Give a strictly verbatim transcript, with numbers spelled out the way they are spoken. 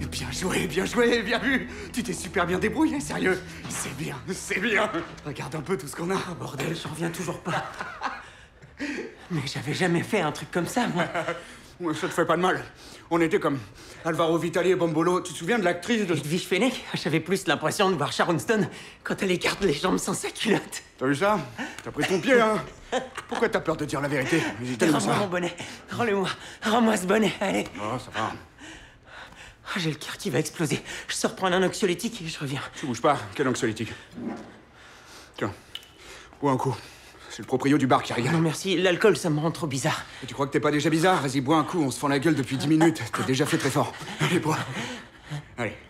Bien joué, bien joué, bien vu. Tu t'es super bien débrouillé, sérieux. C'est bien, c'est bien. Regarde un peu tout ce qu'on a. Oh, bordel, j'en reviens toujours pas. Mais j'avais jamais fait un truc comme ça, moi. Ouais, ça te fait pas de mal. On était comme Alvaro Vitali et Bombolo. Tu te souviens de l'actrice de... Edwige Fenech, j'avais plus l'impression de voir Sharon Stone quand elle écarte les jambes sans sa culotte. T'as vu ça? T'as pris ton pied, hein? Pourquoi t'as peur de dire la vérité? Rends-moi mon bonnet. Rends-le-moi. Rends-moi ce bonnet, allez. Oh, ça va. Oh, j'ai le cœur qui va exploser. Je sors prendre un anxiolytique et je reviens. Tu bouges pas. Quel anxiolytique? Tiens, bois un coup. C'est le proprio du bar qui régale. Non merci, l'alcool ça me rend trop bizarre. Et tu crois que t'es pas déjà bizarre? Vas-y, bois un coup, on se fend la gueule depuis dix minutes. T'es déjà fait très fort. Allez, bois. Allez.